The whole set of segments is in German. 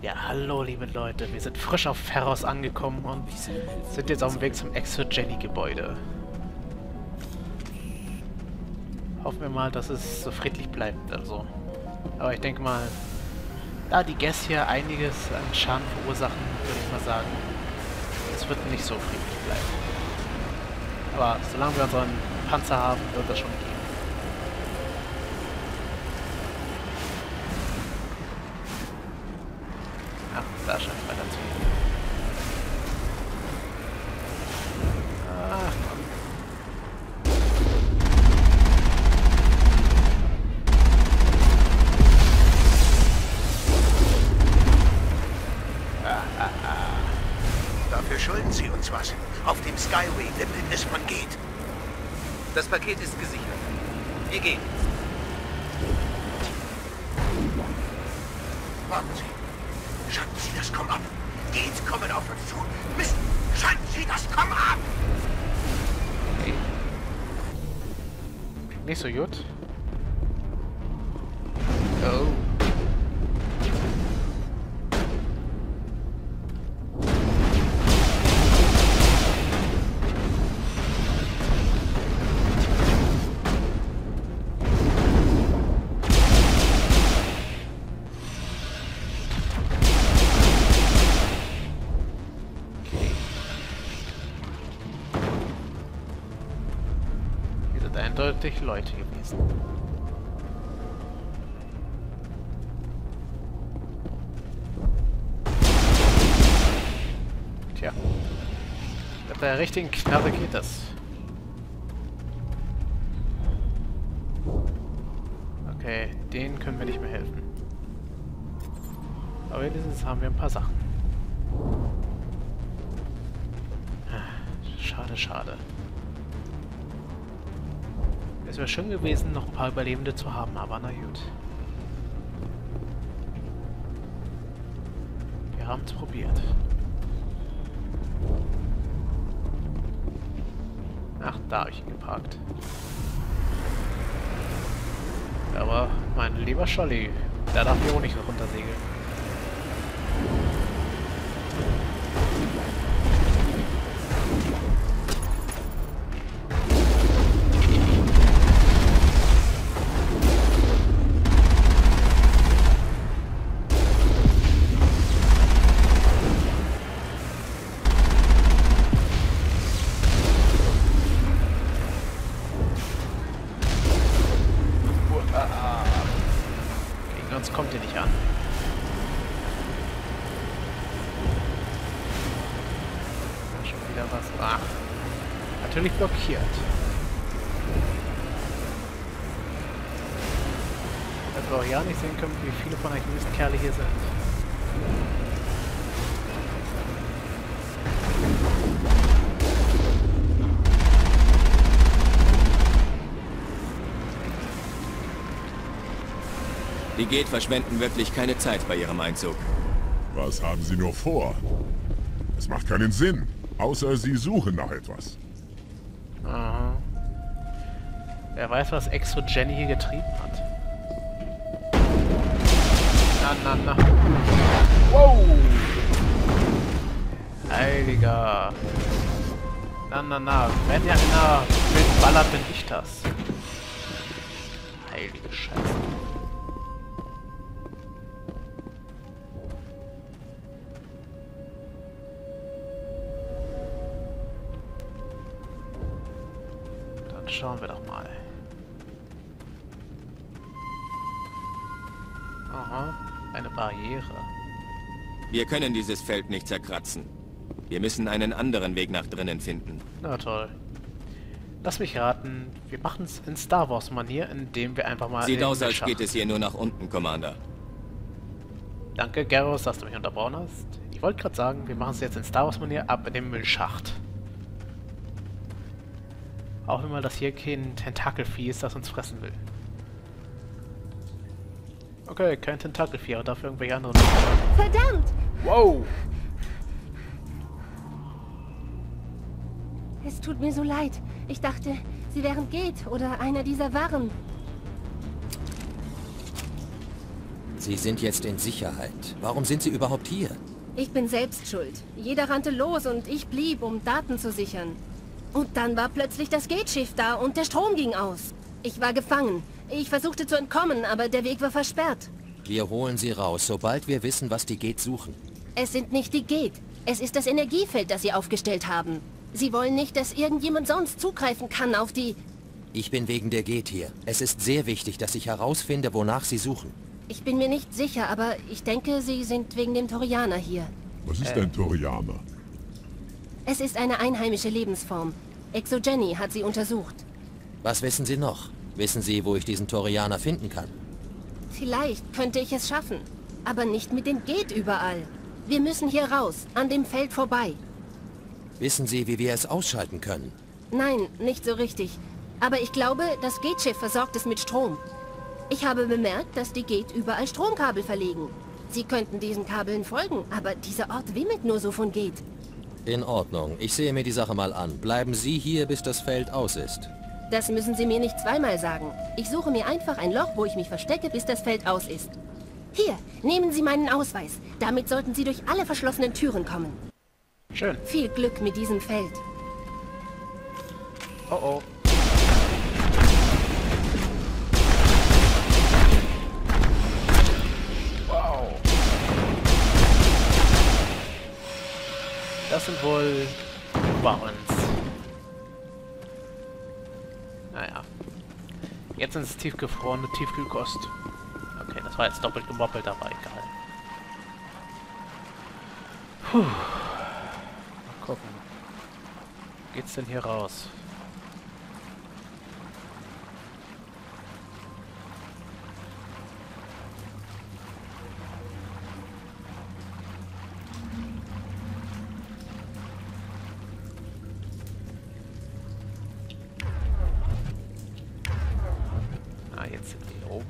Ja, hallo liebe Leute, wir sind frisch auf Pharos angekommen und sind jetzt auf dem Weg zum Exogeny-Gebäude. Hoffen wir mal, dass es so friedlich bleibt, also. Aber ich denke mal, da die Gäste hier einiges an Schaden verursachen, würde ich mal sagen, es wird nicht so friedlich bleiben. Aber solange wir unseren Panzer haben, wird das schon gehen. Ach, da scheint weiter zu gehen. Ach, Mann. Dafür schulden Sie uns was. Auf dem Skyway-Wimpel bis man geht. Das Paket ist gesichert. Wir gehen. Warten Sie. Schalten Sie das Komm ab. Geht, kommen auf uns zu. Mist! Schalten Sie das Komm ab! Okay. Nicht so gut. Oh. Eindeutig Leute gewesen. Tja. Mit der richtigen Knarre geht das. Okay, denen können wir nicht mehr helfen. Aber wenigstens haben wir ein paar Sachen. Schade, schade. Es wäre schön gewesen, noch ein paar Überlebende zu haben, aber na gut. Wir haben es probiert. Ach, da habe ich ihn geparkt. Aber mein lieber Scholli, da darf ich auch nicht runtersegeln. Sonst kommt ihr nicht an. Schon wieder was. Ach. Natürlich blockiert. Dass wir auch ja nicht sehen können, wie viele von euch Mistkerle hier sind. Die Geth verschwenden wirklich keine Zeit bei ihrem Einzug. Was haben Sie nur vor? Es macht keinen Sinn, außer Sie suchen nach etwas. Aha. Wer weiß, was Exogeny hier getrieben hat. Na. Wow! Heiliger. Na. Wenn ja einer mitballert, bin ich das. Heilige Scheiße. Schauen wir doch mal. Aha, eine Barriere. Wir können dieses Feld nicht zerkratzen. Wir müssen einen anderen Weg nach drinnen finden. Na toll. Lass mich raten, wir machen es in Star Wars Manier, indem wir einfach mal... Sieht aus, als geht es hier nur nach unten, Commander. Danke, Garrus, dass du mich unterbrochen hast. Ich wollte gerade sagen, wir machen es jetzt in Star Wars Manier ab in den Müllschacht. Auch wenn mal das hier kein Tentakelvieh ist, das uns fressen will. Okay, kein Tentakelvieh, aber dafür irgendwelche anderen. Verdammt! Wow! Es tut mir so leid. Ich dachte, Sie wären Geth oder einer dieser Warren. Sie sind jetzt in Sicherheit. Warum sind Sie überhaupt hier? Ich bin selbst schuld. Jeder rannte los und ich blieb, um Daten zu sichern. Und dann war plötzlich das Gateschiff da und der Strom ging aus. Ich war gefangen. Ich versuchte zu entkommen, aber der Weg war versperrt. Wir holen Sie raus, sobald wir wissen, was die Gate suchen. Es sind nicht die Gate. Es ist das Energiefeld, das sie aufgestellt haben. Sie wollen nicht, dass irgendjemand sonst zugreifen kann auf die... Ich bin wegen der Gate hier. Es ist sehr wichtig, dass ich herausfinde, wonach Sie suchen. Ich bin mir nicht sicher, aber ich denke, sie sind wegen dem Torianer hier. Was ist ein Torianer? Es ist eine einheimische Lebensform. Exogeny hat sie untersucht. Was wissen Sie noch? Wissen Sie, wo ich diesen Torianer finden kann? Vielleicht könnte ich es schaffen, aber nicht mit dem Gate überall. Wir müssen hier raus, an dem Feld vorbei. Wissen Sie, wie wir es ausschalten können? Nein, nicht so richtig. Aber ich glaube, das Gateschiff versorgt es mit Strom. Ich habe bemerkt, dass die Gate überall Stromkabel verlegen. Sie könnten diesen Kabeln folgen, aber dieser Ort wimmelt nur so von Gate. In Ordnung. Ich sehe mir die Sache mal an. Bleiben Sie hier, bis das Feld aus ist. Das müssen Sie mir nicht zweimal sagen. Ich suche mir einfach ein Loch, wo ich mich verstecke, bis das Feld aus ist. Hier, nehmen Sie meinen Ausweis. Damit sollten Sie durch alle verschlossenen Türen kommen. Schön. Viel Glück mit diesem Feld. Oh oh. Wow. Das sind wohl Barons. Naja. Jetzt sind es tiefgefrorene Tiefkühlkost. Okay, das war jetzt doppelt gemoppelt, aber egal. Puh. Mal gucken. Wo geht's denn hier raus? Jetzt sind wir hier oben.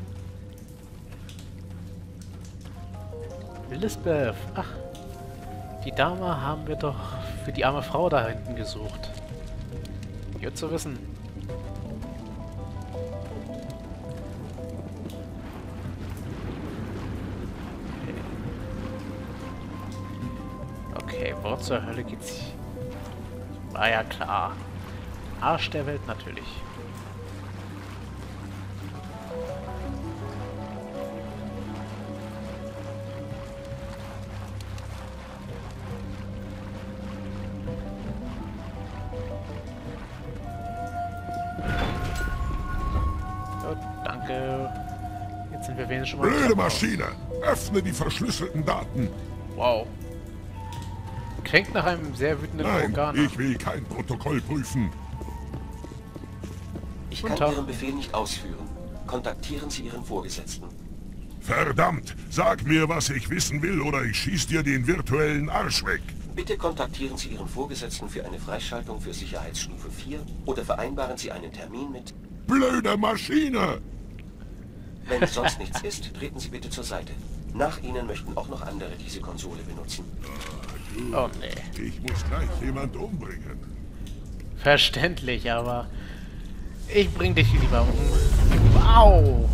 Lisbeth. Ach. Die Dame haben wir doch für die arme Frau da hinten gesucht. Gut zu wissen. Okay, wo zur Hölle geht's? War ja klar. Arsch der Welt natürlich. Jetzt sind wir wenigstens schon mal... Blöde Maschine! Öffne die verschlüsselten Daten! Wow. Klingt nach einem sehr wütenden Nein, Organer. ich will kein Protokoll prüfen. Ich Guten kann Tag. Ihren Befehl nicht ausführen. Kontaktieren Sie Ihren Vorgesetzten. Verdammt! Sag mir, was ich wissen will, oder ich schieß dir den virtuellen Arsch weg. Bitte kontaktieren Sie Ihren Vorgesetzten für eine Freischaltung für Sicherheitsstufe 4 oder vereinbaren Sie einen Termin mit... Blöde Maschine! Wenn sonst nichts ist, treten Sie bitte zur Seite. Nach Ihnen möchten auch noch andere diese Konsole benutzen. Oh nee. Ich muss gleich jemand umbringen. Verständlich, aber... Ich bring dich lieber um. Wow!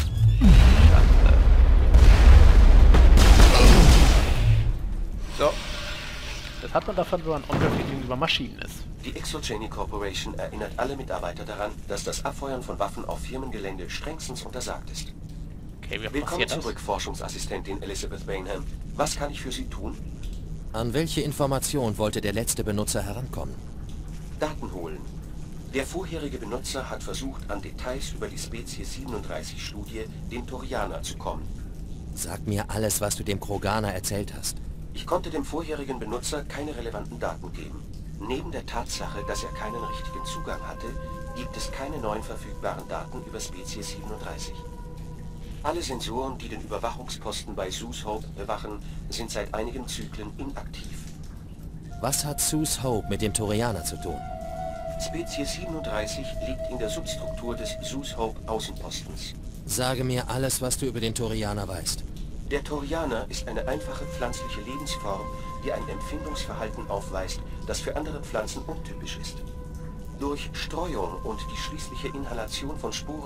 So. Das hat man davon, wenn man unhöflich gegenüber Maschinen ist. Die Exogeny Corporation erinnert alle Mitarbeiter daran, dass das Abfeuern von Waffen auf Firmengelände strengstens untersagt ist. Okay, wie Willkommen passiert das? zurück, Forschungsassistentin Elizabeth Bainham. Was kann ich für Sie tun? An welche Information wollte der letzte Benutzer herankommen? Daten holen. Der vorherige Benutzer hat versucht, an Details über die Spezies 37-Studie, den Torianer, zu kommen. Sag mir alles, was du dem Kroganer erzählt hast. Ich konnte dem vorherigen Benutzer keine relevanten Daten geben. Neben der Tatsache, dass er keinen richtigen Zugang hatte, gibt es keine neuen verfügbaren Daten über Spezies 37. Alle Sensoren, die den Überwachungsposten bei Zeus Hope bewachen, sind seit einigen Zyklen inaktiv. Was hat Zeus Hope mit dem Torianer zu tun? Spezies 37 liegt in der Substruktur des Zeus Hope Außenpostens. Sage mir alles, was du über den Torianer weißt. Der Torianer ist eine einfache pflanzliche Lebensform, die ein Empfindungsverhalten aufweist, das für andere Pflanzen untypisch ist. Durch Streuung und die schließliche Inhalation von Sporen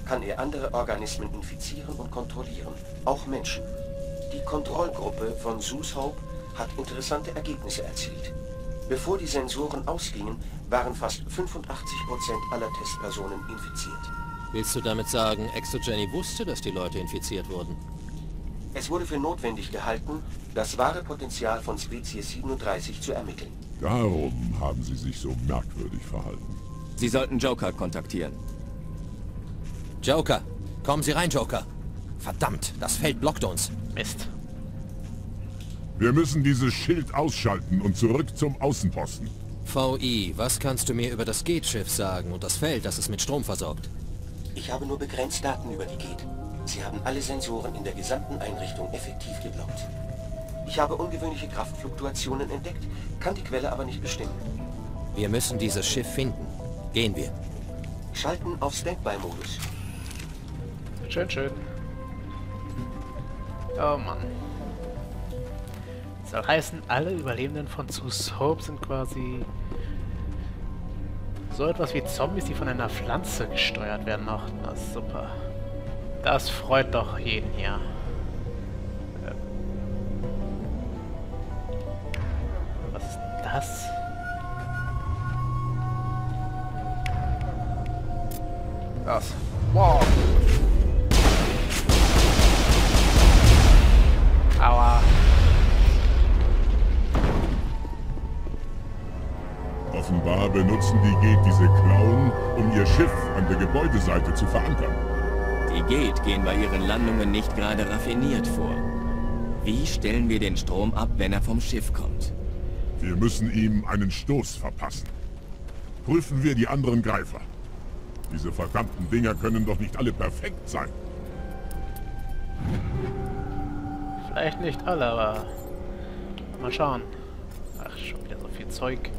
kann er andere Organismen infizieren und kontrollieren, auch Menschen. Die Kontrollgruppe von Zeus Hope hat interessante Ergebnisse erzielt. Bevor die Sensoren ausgingen, waren fast 85% aller Testpersonen infiziert. Willst du damit sagen, Exogeny wusste, dass die Leute infiziert wurden? Es wurde für notwendig gehalten, das wahre Potenzial von Spezies 37 zu ermitteln. Darum haben sie sich so merkwürdig verhalten. Sie sollten Joker kontaktieren. Joker! Kommen Sie rein, Joker! Verdammt, das Feld blockt uns. Mist. Wir müssen dieses Schild ausschalten und zurück zum Außenposten. VI, was kannst du mir über das Gate-Schiff sagen und das Feld, das es mit Strom versorgt? Ich habe nur begrenzt Daten über die Gate. Sie haben alle Sensoren in der gesamten Einrichtung effektiv geblockt. Ich habe ungewöhnliche Kraftfluktuationen entdeckt, kann die Quelle aber nicht bestimmen. Wir müssen dieses Schiff finden. Gehen wir. Schalten auf Standby-Modus. Schön, schön. Oh Mann. Das soll heißen, alle Überlebenden von Zeus Hope sind quasi so etwas wie Zombies, die von einer Pflanze gesteuert werden noch. Na super. Das freut doch jeden hier. Was ist denn das? Was? Wow. Aua. Offenbar benutzen die Gate diese Klauen, um ihr Schiff an der Gebäudeseite zu verankern. Die Gate gehen bei ihren Landungen nicht gerade raffiniert vor. Wie stellen wir den Strom ab, wenn er vom Schiff kommt? Wir müssen ihm einen Stoß verpassen. Prüfen wir die anderen Greifer. Diese verdammten Dinger können doch nicht alle perfekt sein. Vielleicht nicht alle, aber mal schauen. Ach, schon wieder so viel Zeug.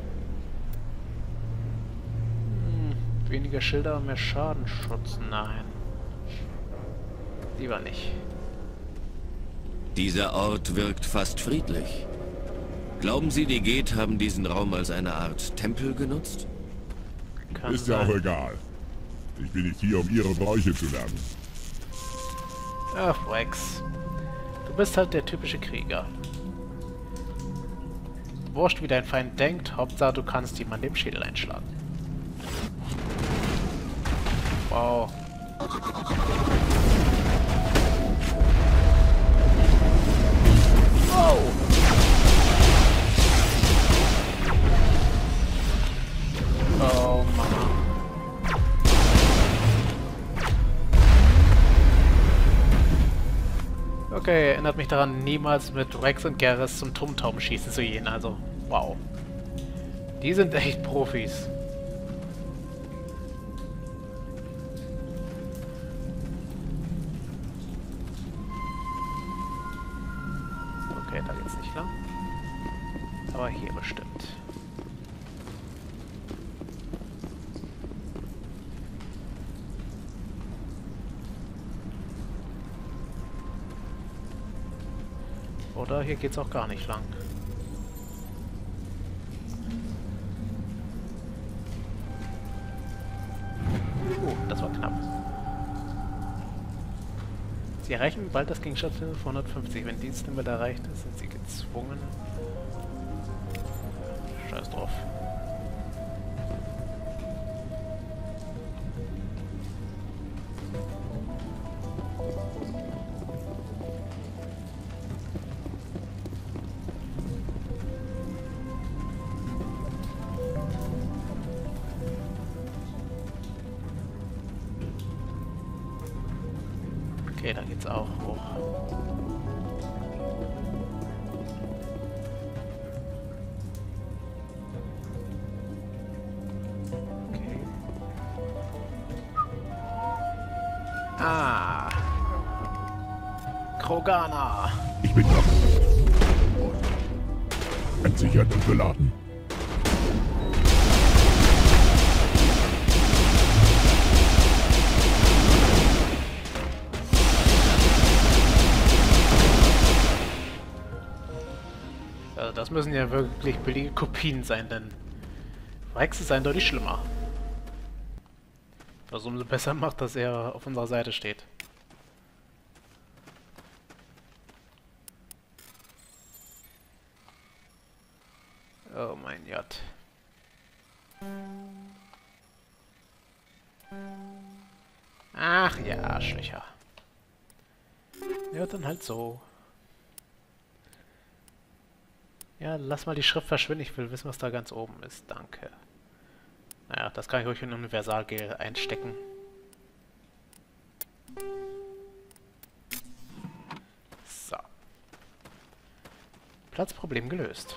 Weniger Schilder und mehr Schadenschutz. Nein. Lieber nicht. Dieser Ort wirkt fast friedlich. Glauben Sie, die Gate haben diesen Raum als eine Art Tempel genutzt? Kann Ist ja sein. auch egal. Ich bin nicht hier, um ihre Bräuche zu lernen. Ach, Rex. Du bist halt der typische Krieger. Wurscht, wie dein Feind denkt, Hauptsache du kannst jemand dem Schädel einschlagen. Wow. Oh! Oh, Mama. Okay, erinnert mich daran, niemals mit Rex und Garrus zum Turmtaubenschießen zu gehen, also wow. Die sind echt Profis. Okay, da geht's nicht lang. Aber hier bestimmt. Oder hier geht's auch gar nicht lang. Das war knapp. Sie erreichen bald das Gegenstandslevel von 150. Wenn dieses Limit erreicht ist, sind sie gezwungen. Scheiß drauf. Okay, da geht's auch hoch. Okay. Ah. Krogana. Ich bin da. Entsichert und beladen. Also das müssen ja wirklich billige Kopien sein, denn Rex ist eindeutig schlimmer. Was umso besser macht, dass er auf unserer Seite steht. Oh mein Gott. Ach ja, Schwächer. Ja, dann halt so. Ja, lass mal die Schrift verschwinden. Ich will wissen, was da ganz oben ist. Danke. Naja, das kann ich ruhig in Universalgel einstecken. So. Platzproblem gelöst.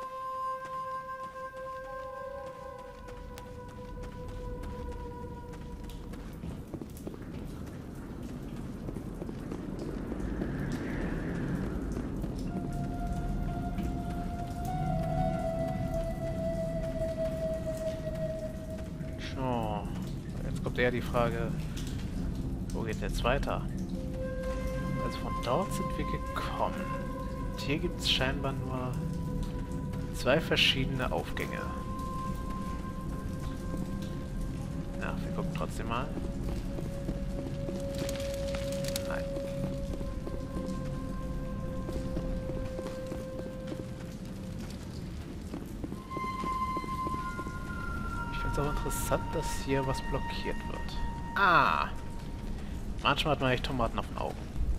So, jetzt kommt eher die Frage, wo geht jetzt weiter? Also von dort sind wir gekommen. Und hier gibt es scheinbar nur 2 verschiedene Aufgänge. Ja, wir gucken trotzdem mal. Nein. Ist auch interessant, dass hier was blockiert wird. Ah! Manchmal hat man echt Tomaten auf den Augen.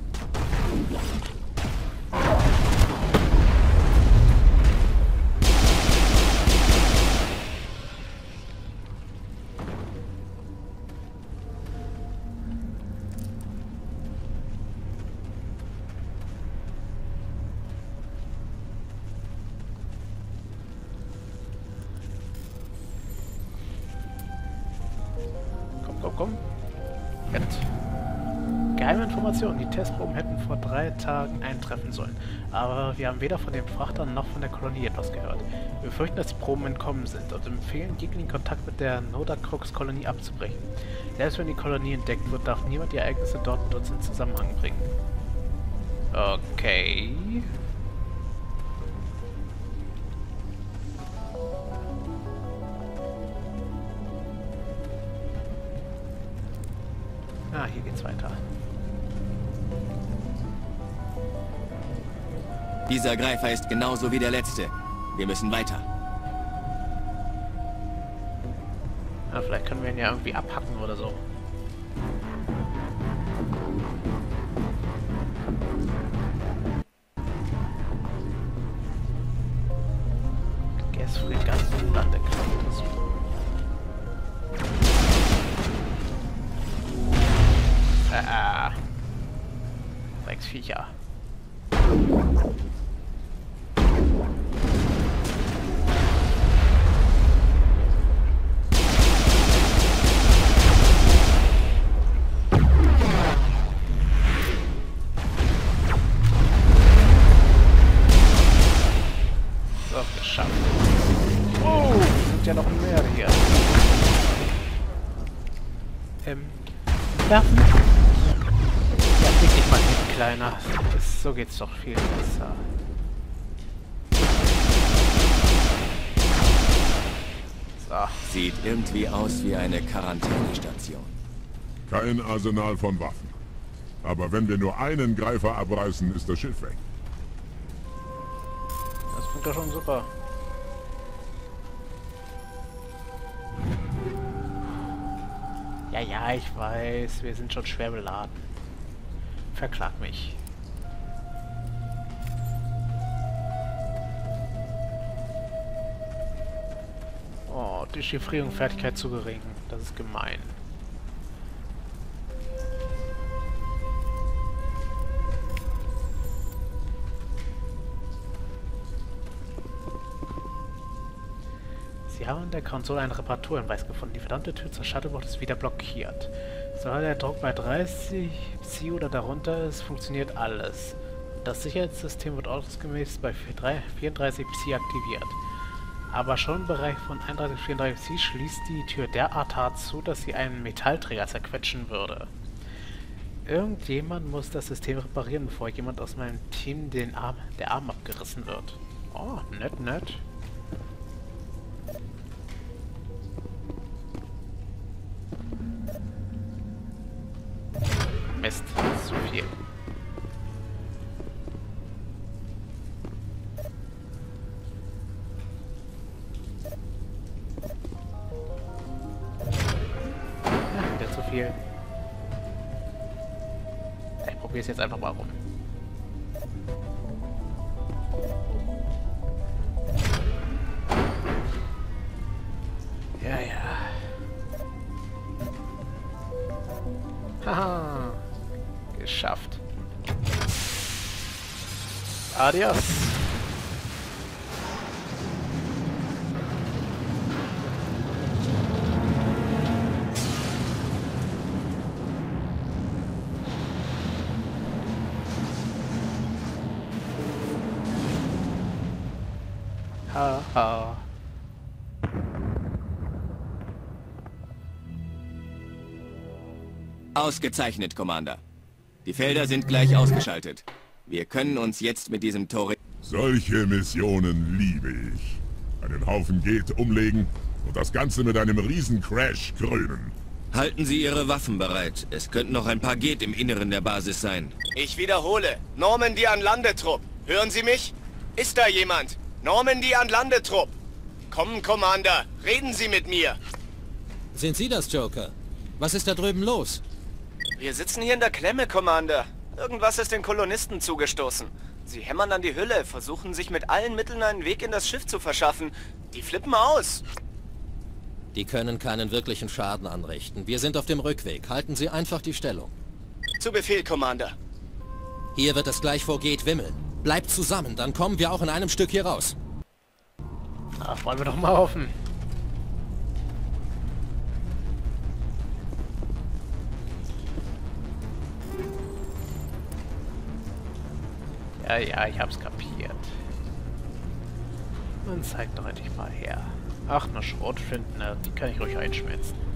Komm. Geheime Informationen. Die Testproben hätten vor 3 Tagen eintreffen sollen. Aber wir haben weder von den Frachtern noch von der Kolonie etwas gehört. Wir fürchten, dass die Proben entkommen sind und empfehlen, jeglichen Kontakt mit der Nodacrux-Kolonie abzubrechen. Selbst wenn die Kolonie entdeckt wird, darf niemand die Ereignisse dort mit uns in Zusammenhang bringen. Okay. Ah, hier geht's weiter. Dieser Greifer ist genauso wie der letzte. Wir müssen weiter. Ja, vielleicht können wir ihn ja irgendwie abhacken oder so. Gasfregatten Landekraft. Drecksviecher. So, geschafft. Oh, sind ja noch mehr hier. Werfen. Ja, leg dich mal hin, Kleiner. So geht's doch viel besser. So. Sieht irgendwie aus wie eine Quarantänestation. Kein Arsenal von Waffen. Aber wenn wir nur einen Greifer abreißen, ist das Schiff weg. Das klingt doch schon super. Ja, ich weiß, wir sind schon schwer beladen. Verklag mich. Oh, Dechiffrierung, Fertigkeit zu gering. Das ist gemein. Sie haben in der Konsole einen Reparaturhinweis gefunden. Die verdammte Tür zur Shuttlebox ist wieder blockiert. Solange der Druck bei 30 Psi oder darunter ist, funktioniert alles. Das Sicherheitssystem wird ordnungsgemäß bei 34 Psi aktiviert. Aber schon im Bereich von 31 bis 34 Psi schließt die Tür derart hart zu, dass sie einen Metallträger zerquetschen würde. Irgendjemand muss das System reparieren, bevor jemand aus meinem Team der Arm abgerissen wird. Oh, nett. viel. Ich probiere es jetzt einfach mal rum. Ja, ja. Haha. Geschafft. Adios. Haha. Ausgezeichnet, Commander. Die Felder sind gleich ausgeschaltet. Wir können uns jetzt mit diesem Tor... Solche Missionen liebe ich. Einen Haufen Geth umlegen und das Ganze mit einem Riesencrash krönen. Halten Sie Ihre Waffen bereit. Es könnten noch ein paar Geth im Inneren der Basis sein. Ich wiederhole. Normandy an Landetrupp. Hören Sie mich? Ist da jemand? Normandy an Landetrupp. Kommen, Commander. Reden Sie mit mir. Sind Sie das, Joker? Was ist da drüben los? Wir sitzen hier in der Klemme, Commander. Irgendwas ist den Kolonisten zugestoßen. Sie hämmern an die Hülle, versuchen sich mit allen Mitteln einen Weg in das Schiff zu verschaffen. Die flippen aus. Die können keinen wirklichen Schaden anrichten. Wir sind auf dem Rückweg. Halten Sie einfach die Stellung. Zu Befehl, Commander. Hier wird es gleich vor Geth wimmeln. Bleibt zusammen, dann kommen wir auch in einem Stück hier raus. Ach, wollen wir doch mal hoffen. Ja, ja, ich hab's kapiert. Man zeigt doch endlich mal her. Ach, eine Schrotflinte, die kann ich ruhig einschmelzen.